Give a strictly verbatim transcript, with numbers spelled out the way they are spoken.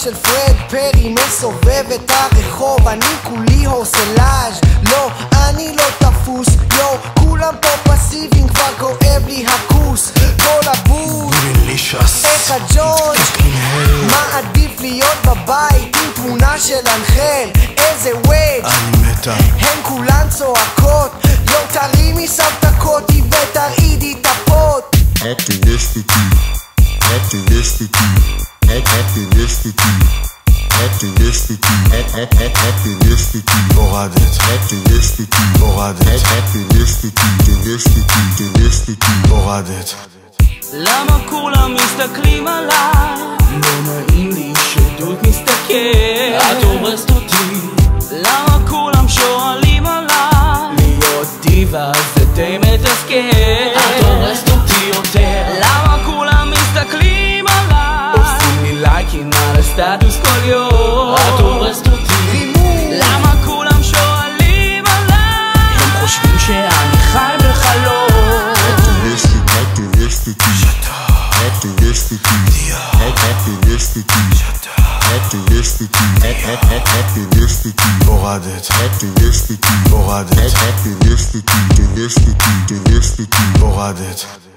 של פרד פרי מסובב את הרחוב, אני כולי הורסלאז' לא, אני לא תפוס, יו, כולם פה פסיביים, כבר כואב לי הכוס, כל הבוז, איך הג'ון, מה עדיף להיות בבית עם תמונה של אנחל, איזה וויץ', אני מתה, הן כולן צועקות, יו תרימי סבתקותי ותרעידי את הפות. Activistic, activistic, activistic, activistic, activistic, הורדת, activistic, הורדת, activistic, activistic, activistic, הורדת. למה כולם מסתכלים עליי? לא נעים לי שדוד מסתכל, את הורסת אותי. למה כולם שואלים עליי? להיות דיבה זה די מתסכל, את הורסת אותי יותר. למה כולם מסתכלים עליי? עושים לי לייקים על הסטטוס כל יום, את הורסת אותי. למה כולם שואלים עליי? הם חושבים שאני חי בחלום. activistic, activistic, activistic, activistic, activistic, activistic, הורדת, activistic, הורדת, activistic, activistic, activistic, הורדת.